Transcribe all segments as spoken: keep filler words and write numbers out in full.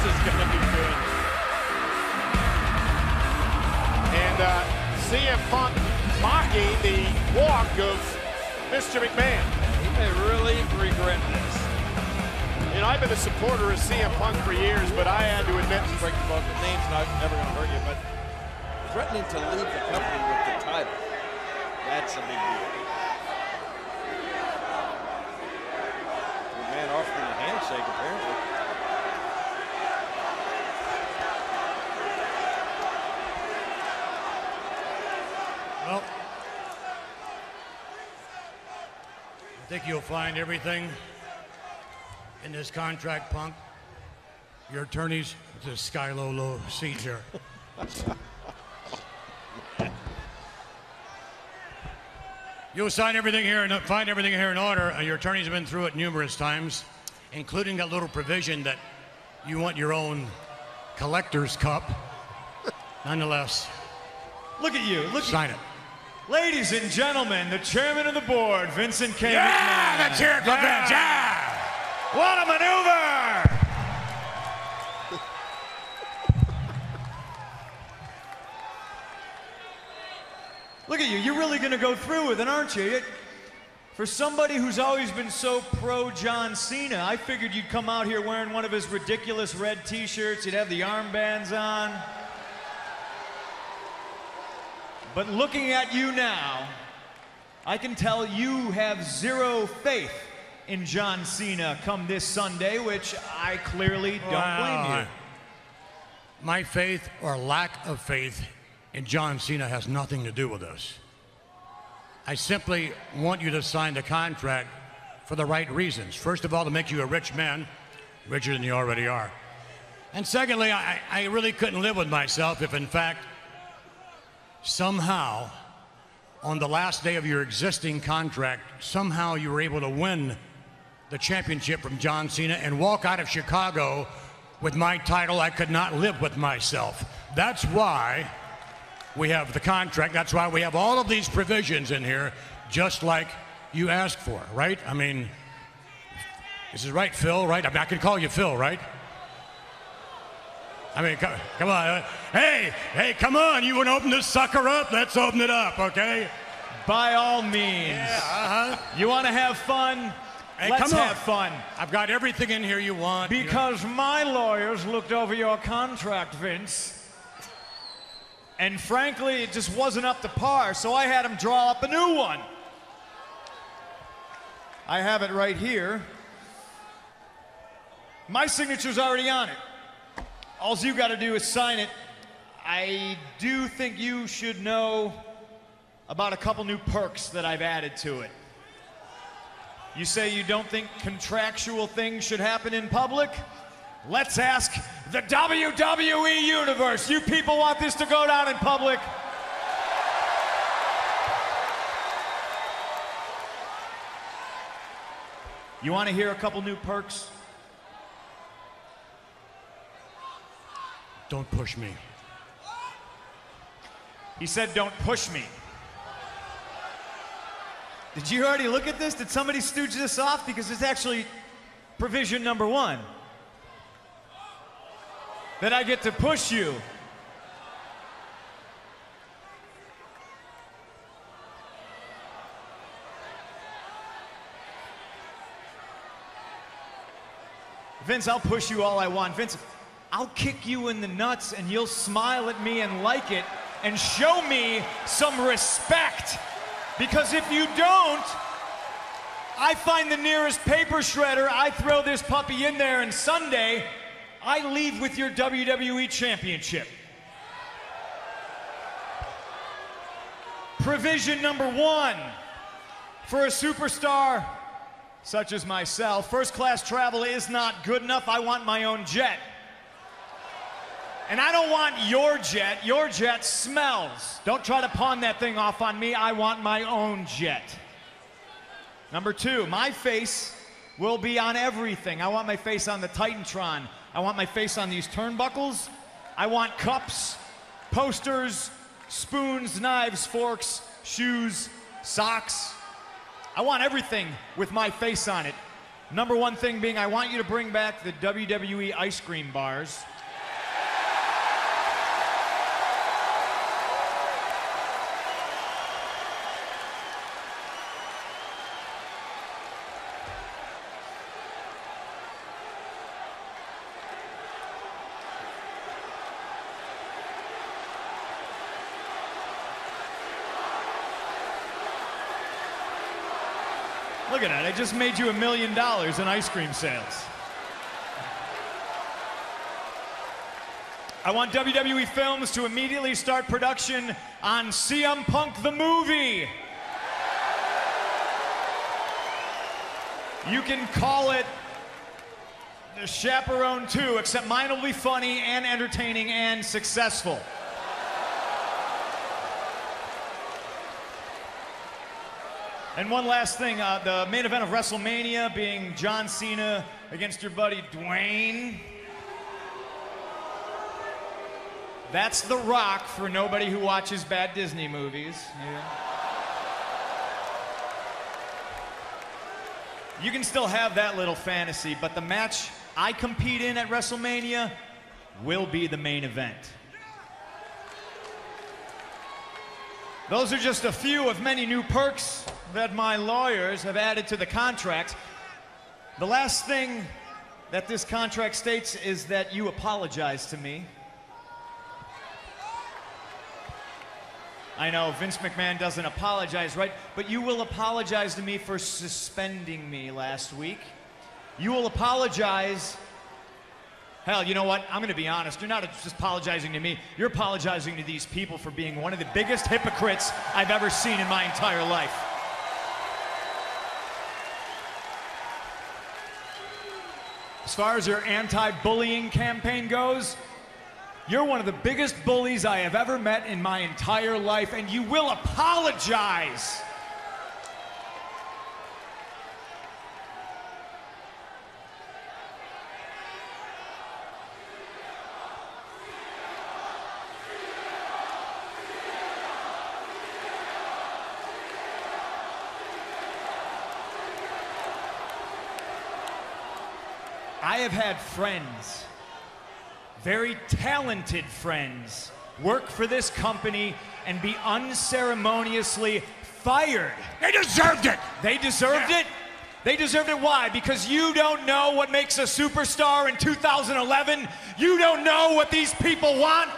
is going to be good. And uh, C M Punk mocking the walk of Mister McMahon. He may really regret this. You know, I've been a supporter of C M Punk for years, but I had to admit, Break the book, the name's not never going to hurt you, but threatening to leave the company with the title, that's a big deal. The man offering a handshake, apparently. Well, I think you'll find everything in this contract, Punk. Your attorneys, the sky low, low seat here. You'll sign everything here and find everything here in order. Uh, your attorneys have been through it numerous times, including that little provision that you want your own collector's cup. Nonetheless, look at you. Look sign it. Ladies and gentlemen, the chairman of the board, Vincent K. Yeah, McMahon. let's hear it for Vince. Yeah! What a maneuver! Look at you. You're really going to go through with it, aren't you? You- For somebody who's always been so pro John Cena, I figured you'd come out here wearing one of his ridiculous red t-shirts. You'd have the armbands on. But looking at you now, I can tell you have zero faith in John Cena come this Sunday, which I clearly don't Well, blame you. My faith or lack of faith in John Cena has nothing to do with this. I simply want you to sign the contract for the right reasons. First of all, to make you a rich man, richer than you already are. And secondly, I, I really couldn't live with myself if, in fact, somehow, on the last day of your existing contract, somehow you were able to win the championship from John Cena and walk out of Chicago with my title. I could not live with myself. That's why we have the contract. That's why we have all of these provisions in here, just like you asked for, right? I mean, this is right, Phil, right? I mean, I can call you Phil, right? I mean, come, come on. Hey, hey, come on. You want to open this sucker up? Let's open it up, okay? By all means. Yeah, uh-huh. You want to have fun? Hey, Let's come on. have fun. I've got everything in here you want. Because my lawyers looked over your contract, Vince. And frankly, it just wasn't up to par, so I had them draw up a new one. I have it right here. My signature's already on it. All you got to do is sign it. I do think you should know about a couple new perks that I've added to it. You say you don't think contractual things should happen in public? Let's ask the W W E Universe. You people want this to go down in public? You want to hear a couple new perks? Don't push me. He said, don't push me. Did you already look at this? Did somebody stooge this off? Because it's actually provision number one. That I get to push you. Vince, I'll push you all I want. Vince, I'll kick you in the nuts and you'll smile at me and like it and show me some respect. Because if you don't, I find the nearest paper shredder, I throw this puppy in there, and Sunday, I leave with your W W E Championship. Provision number one, for a superstar such as myself, first-class travel is not good enough. I want my own jet. And I don't want your jet. Your jet smells. Don't try to pawn that thing off on me. I want my own jet. Number two, my face will be on everything. I want my face on the Titantron. I want my face on these turnbuckles. I want cups, posters, spoons, knives, forks, shoes, socks. I want everything with my face on it. Number one thing being, I want you to bring back the W W E ice cream bars. Look at that, I just made you a million dollars in ice cream sales. I want W W E Films to immediately start production on C M Punk the movie. You can call it The Chaperone two, except mine will be funny and entertaining and successful. And one last thing, uh, the main event of WrestleMania being John Cena against your buddy Dwayne. That's The Rock for nobody who watches bad Disney movies. Yeah. You can still have that little fantasy, but the match I compete in at WrestleMania will be the main event. Those are just a few of many new perks that my lawyers have added to the contract. The last thing that this contract states is that you apologize to me. I know Vince McMahon doesn't apologize, right? But you will apologize to me for suspending me last week. You will apologize. Hell, you know what? I'm going to be honest. You're not just apologizing to me. You're apologizing to these people for being one of the biggest hypocrites I've ever seen in my entire life. As far as your anti-bullying campaign goes, you're one of the biggest bullies I have ever met in my entire life, and you will apologize. I have had friends, very talented friends, work for this company and be unceremoniously fired. They deserved it! They deserved Yeah. it? They deserved it, why? Because you don't know what makes a superstar in two thousand eleven? You don't know what these people want?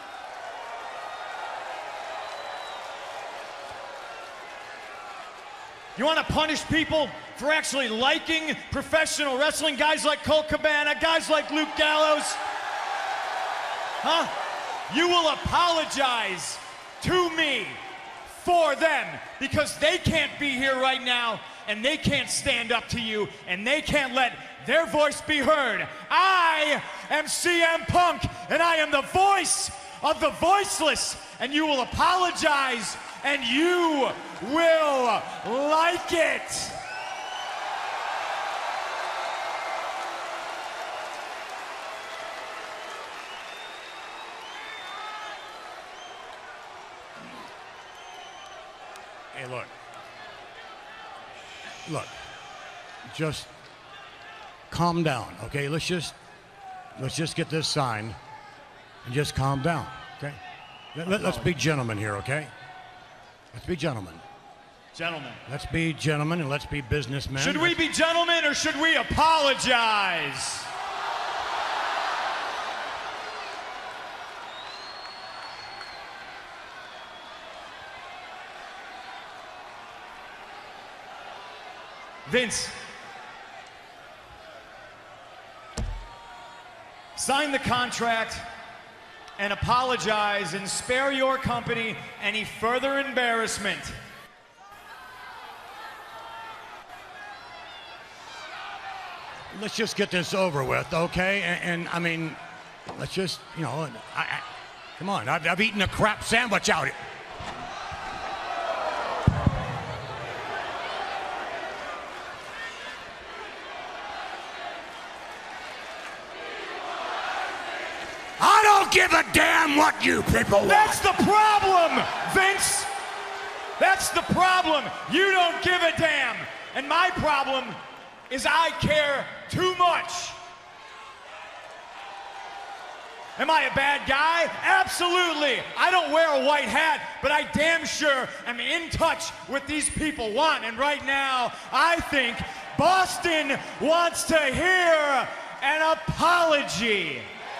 You want to punish people for actually liking professional wrestling? Guys like Colt Cabana, guys like Luke Gallows? Huh? You will apologize to me for them because they can't be here right now and they can't stand up to you and they can't let their voice be heard. I am C M Punk and I am the voice of the voiceless, and you will apologize and you will like it. Hey, look. Look. Just calm down, okay? Let's just let's just get this signed and just calm down, okay? Let, let, let's be gentlemen here, okay? Let's be gentlemen. Gentlemen. Let's be gentlemen and let's be businessmen. Should we be gentlemen or should we apologize? Vince, sign the contract and apologize and spare your company any further embarrassment. Let's just get this over with, okay? And, and I mean, let's just, you know, I, I, come on. I've, I've eaten a crap sandwich out here. I don't give a damn what you people want. That's the problem, Vince. That's the problem. You don't give a damn. And my problem is I care too much. Am I a bad guy? Absolutely. I don't wear a white hat, but I damn sure am in touch with these people want. And right now, I think Boston wants to hear an apology.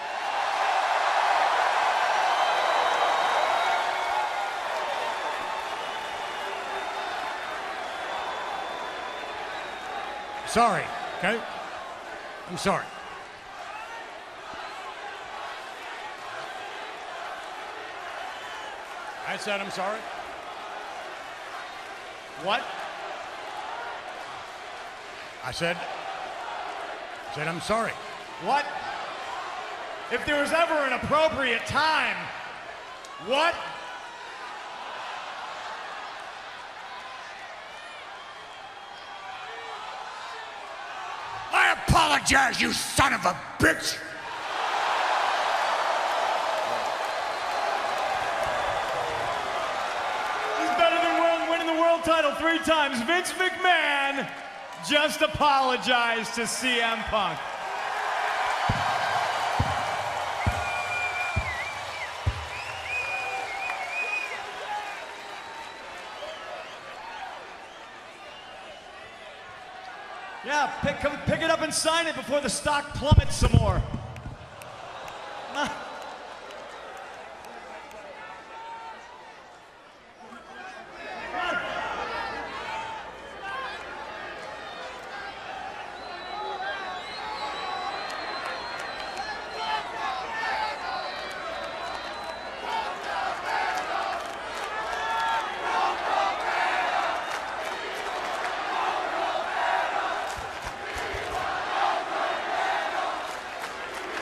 Sorry, okay? I'm sorry. I said I'm sorry. What? I said, said I'm sorry. What? If there was ever an appropriate time, what? I apologize, you son of a bitch! Title three times. Vince McMahon just apologized to C M Punk. Yeah, pick, come, pick it up and sign it before the stock plummets some more.